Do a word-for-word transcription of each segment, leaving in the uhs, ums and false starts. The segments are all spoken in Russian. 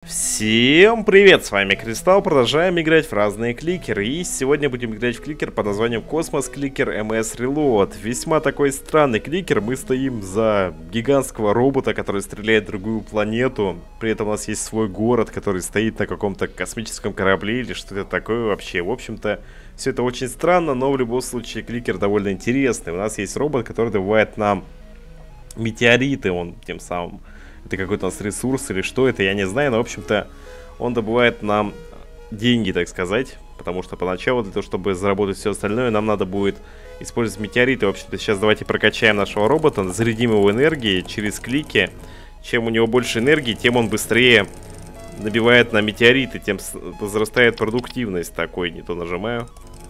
Всем привет, с вами Кристалл, продолжаем играть в разные кликеры. И сегодня будем играть в кликер под названием Космос Кликер эм эс Reload. Весьма такой странный кликер, мы стоим за гигантского робота, который стреляет в другую планету. При этом у нас есть свой город, который стоит на каком-то космическом корабле или что-то такое вообще. В общем-то, все это очень странно, но в любом случае кликер довольно интересный. У нас есть робот, который добывает нам метеориты, он тем самым... Это какой-то у нас ресурс или что это, я не знаю. Но, в общем-то, он добывает нам деньги, так сказать. Потому что поначалу, для того, чтобы заработать все остальное, нам надо будет использовать метеориты. В общем-то, сейчас давайте прокачаем нашего робота, зарядим его энергией через клики. Чем у него больше энергии, тем он быстрее набивает на метеориты, тем возрастает продуктивность. Такой, не то нажимаю.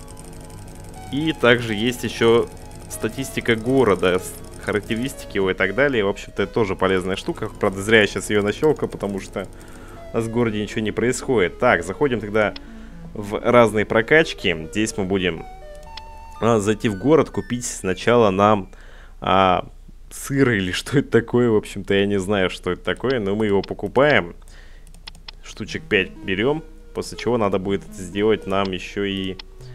И также есть еще статистика города, характеристики его и так далее. В общем-то, это тоже полезная штука. Правда, зря я сейчас ее нащелкал, потому что у нас в городе ничего не происходит. Так, заходим тогда в разные прокачки. Здесь мы будем а, зайти в город, купить сначала нам а, сыр или что это такое. В общем-то, я не знаю, что это такое, но мы его покупаем. Штучек пять берем, после чего надо будет сделать нам еще и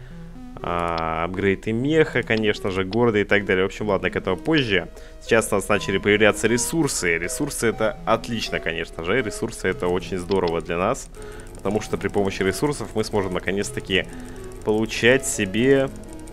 А, апгрейд и меха, конечно же, города и так далее. В общем, ладно, к этому позже. Сейчас у нас начали появляться ресурсы. Ресурсы это отлично, конечно же. Ресурсы это очень здорово для нас. Потому что при помощи ресурсов мы сможем наконец-таки получать себе,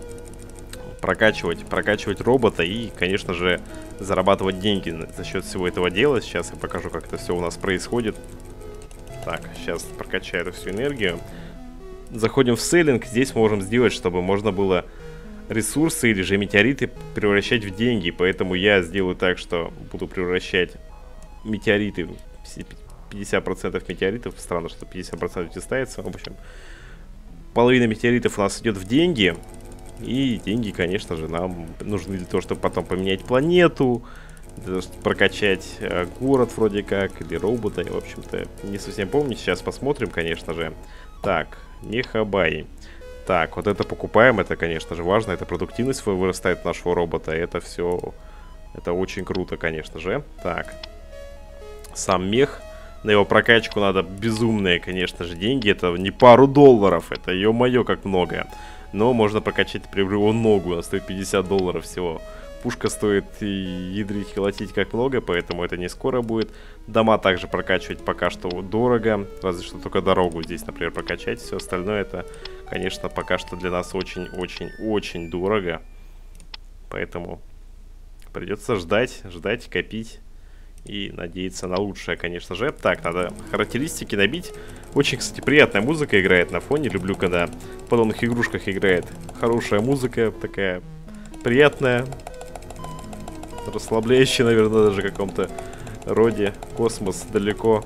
прокачивать, прокачивать робота и, конечно же, зарабатывать деньги за счет всего этого дела. Сейчас я покажу, как это все у нас происходит. Так, сейчас прокачаю эту всю энергию. Заходим в селлинг, здесь можем сделать, чтобы можно было ресурсы или же метеориты превращать в деньги. Поэтому я сделаю так, что буду превращать метеориты, пятьдесят процентов метеоритов, странно, что пятьдесят процентов не ставится. В общем, половина метеоритов у нас идет в деньги. И деньги, конечно же, нам нужны для того, чтобы потом поменять планету, для того, чтобы прокачать э, город вроде как, или робота. В общем-то, не совсем помню, сейчас посмотрим, конечно же. Так, мехабай. Так, вот это покупаем, это, конечно же, важно. Это продуктивность вырастает нашего робота. Это все, это очень круто, конечно же. Так, сам мех. На его прокачку надо безумные, конечно же, деньги. Это не пару долларов, это, ё-моё, как много. Но можно прокачать, например, его ногу. Она стоит пятьдесят долларов всего. Пушка стоит и ядрить, колотить как много, поэтому это не скоро будет. Дома также прокачивать пока что дорого, разве что только дорогу здесь, например, прокачать. Все остальное это, конечно, пока что для нас очень-очень-очень дорого. Поэтому придется ждать, ждать, копить и надеяться на лучшее, конечно же. Так, надо характеристики набить. Очень, кстати, приятная музыка играет на фоне. Люблю, когда в подобных игрушках играет хорошая музыка, такая приятная. Расслабляющий, наверное, даже в каком-то роде. Космос далеко.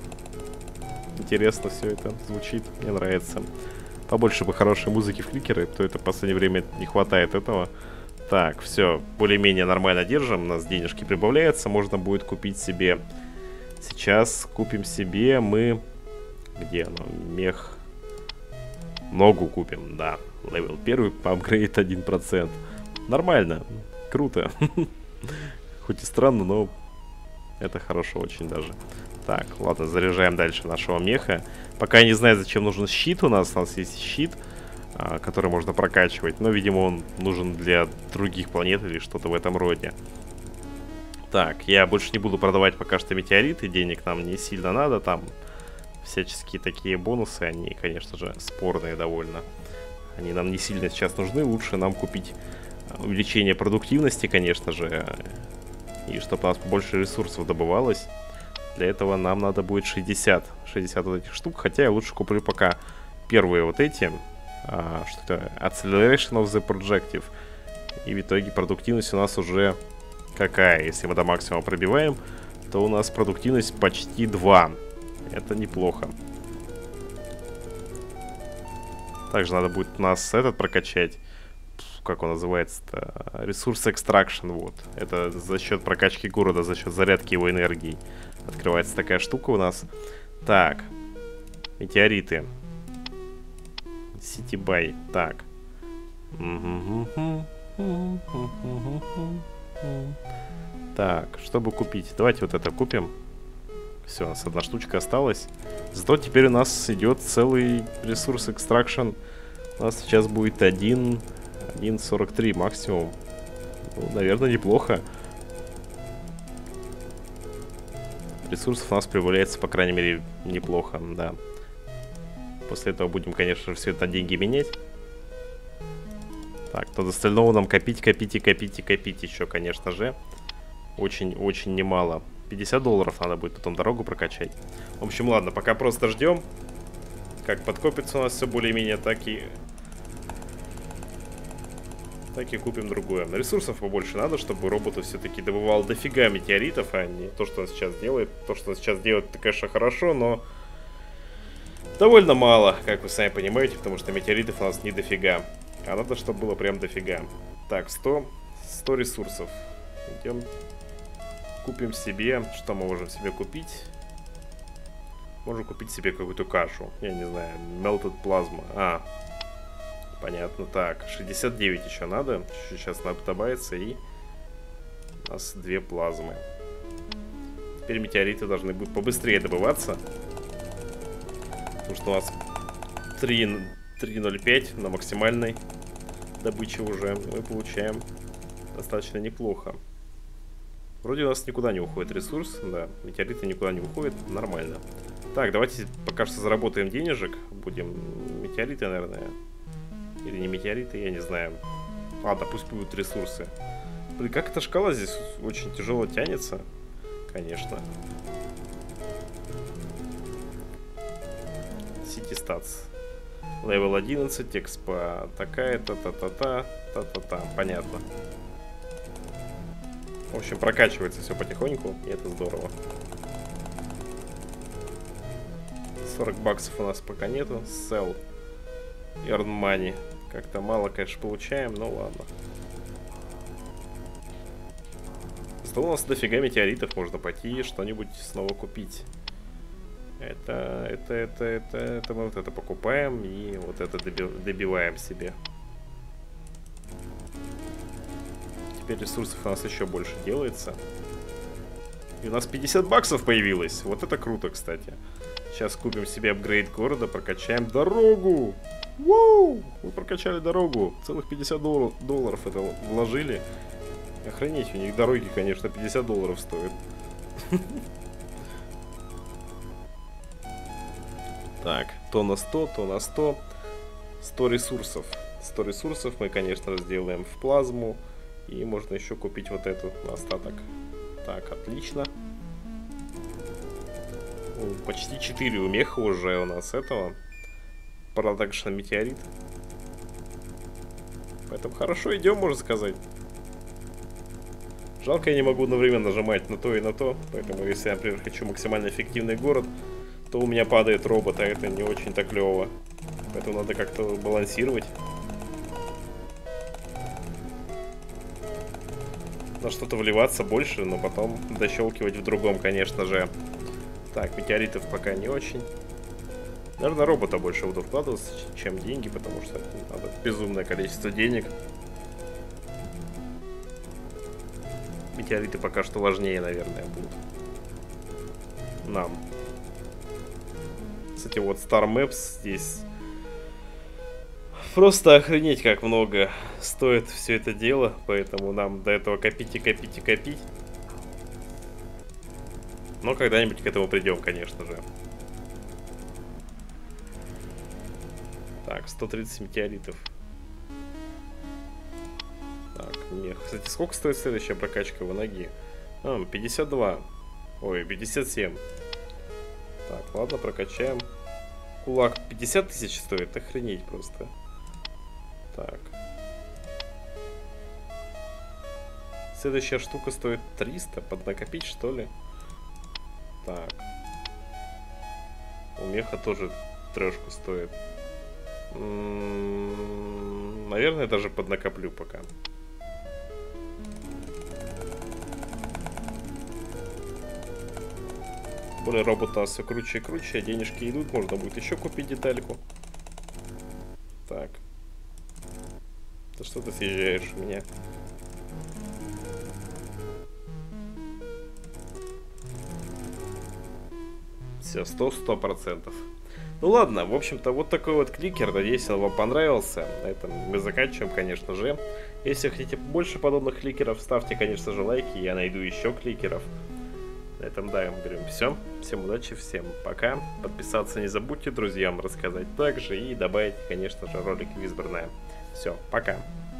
Интересно все это звучит. Мне нравится. Побольше бы хорошей музыки в кликеры, то это в последнее время не хватает этого. Так, все, более-менее нормально держим. У нас денежки прибавляются. Можно будет купить себе. Сейчас купим себе мы... Где оно? Мех. Ногу купим, да. Левел первый, апгрейд один процент. Нормально. Круто. Хоть и странно, но это хорошо очень даже. Так, ладно, заряжаем дальше нашего меха. Пока я не знаю, зачем нужен щит у нас. У нас есть щит, а, который можно прокачивать. Но, видимо, он нужен для других планет или что-то в этом роде. Так, я больше не буду продавать пока что метеориты. Денег нам не сильно надо. Там всяческие такие бонусы, они, конечно же, спорные довольно. Они нам не сильно сейчас нужны. Лучше нам купить увеличение продуктивности, конечно же. И чтобы у нас больше ресурсов добывалось. Для этого нам надо будет шестьдесят. шестьдесят вот этих штук. Хотя я лучше куплю пока первые вот эти. А, что-то Acceleration of the Projective. И в итоге продуктивность у нас уже какая? Если мы до максимума пробиваем, то у нас продуктивность почти два. Это неплохо. Также надо будет у нас этот прокачать. Как он называется-то? Ресурс экстракшн, вот. Это за счет прокачки города, за счет зарядки его энергией. Открывается такая штука у нас. Так. Метеориты. Ситибай. Так. Так, чтобы купить. Давайте вот это купим. Все, у нас одна штучка осталась. Зато теперь у нас идет целый ресурс экстракшн. У нас сейчас будет один сорок три максимум. Ну, наверное, неплохо. Ресурсов у нас прибавляется, по крайней мере, неплохо, да. После этого будем, конечно, все это на деньги менять. Так, то до остального нам копить, копить и копить и копить еще, конечно же. Очень-очень немало. пятьдесят долларов надо будет потом дорогу прокачать. В общем, ладно, пока просто ждем. Как подкопится у нас все более-менее, так и... Так и купим другое. Ресурсов побольше надо, чтобы роботу все-таки добывал дофига метеоритов, а не то, что он сейчас делает. То, что он сейчас делает, это, конечно, хорошо, но довольно мало, как вы сами понимаете, потому что метеоритов у нас не дофига. А надо, чтобы было прям дофига. Так, сто, сто ресурсов. Идем. Купим себе. Что мы можем себе купить? Можем купить себе какую-то кашу. Я не знаю. Melted Plasma. А, понятно. Так, шестьдесят девять еще надо. Сейчас надо добавиться. И у нас две плазмы. Теперь метеориты должны будут побыстрее добываться. Потому что у нас три ноль пять на максимальной добыче уже. Мы получаем достаточно неплохо. Вроде у нас никуда не уходит ресурс. Да, метеориты никуда не уходят. Нормально. Так, давайте пока что заработаем денежек. Будем метеориты, наверное. Или не метеориты, я не знаю. Ладно, пусть будут ресурсы. Блин, как эта шкала здесь очень тяжело тянется. Конечно. City Stats. Левел одиннадцать, экспо такая-то, та-та-та, та-та-та. Понятно. В общем, прокачивается все потихоньку, и это здорово. сорок баксов у нас пока нету. Sell. Earn money. Как-то мало, конечно, получаем, но ладно. Зато у нас дофига метеоритов, можно пойти что-нибудь снова купить. Это, это, это, это, это мы вот это покупаем и вот это добиваем себе. Теперь ресурсов у нас еще больше делается. И у нас пятьдесят баксов появилось. Вот это круто, кстати. Сейчас купим себе апгрейд города, прокачаем дорогу. Воу! Мы прокачали дорогу. Целых пятьдесят долларов это вложили. Охренеть, у них дороги, конечно, пятьдесят долларов стоят. Так, то на сто, то на сто. сто ресурсов. сто ресурсов мы, конечно, сделаем в плазму. И можно еще купить вот эту на остаток. Так, отлично. Почти четыре умеха уже у нас этого. Продакшн метеорит. Поэтому хорошо идем, можно сказать. Жалко, я не могу одновременно нажимать на то и на то. Поэтому, если я, например, хочу максимально эффективный город, то у меня падает робот, а это не очень-то клево. Поэтому надо как-то балансировать. На что-то вливаться больше, но потом дощелкивать в другом, конечно же. Так, метеоритов пока не очень. Наверное, робота больше буду вкладываться, чем деньги, потому что надо безумное количество денег. Метеориты пока что важнее, наверное, будут нам. Кстати, вот Star Maps здесь просто охренеть как много стоит все это дело, поэтому нам до этого копить и копить и копить. Но когда-нибудь к этому придем, конечно же. Так, сто тридцать метеоритов. Так, не. Кстати, сколько стоит следующая прокачка в ноги? А, пятьдесят два. Ой, пятьдесят семь. Так, ладно, прокачаем. Кулак пятьдесят тысяч стоит, охренеть просто. Так. Следующая штука стоит триста. Поднакопить, что ли? Так. У меха тоже трешку стоит. М-м-м, наверное, даже поднакоплю пока. Более робота все круче и круче, денежки идут, можно будет еще купить детальку. Так. Да что ты съезжаешь у меня? Все, сто процентов. Ну ладно, в общем-то, вот такой вот кликер. Надеюсь, он вам понравился. На этом мы заканчиваем, конечно же. Если хотите больше подобных кликеров, ставьте, конечно же, лайки. Я найду еще кликеров. На этом, да, мы говорим все. Всем удачи, всем пока. Подписаться не забудьте, друзьям рассказать также. И добавить, конечно же, ролик в избранное. Все, пока.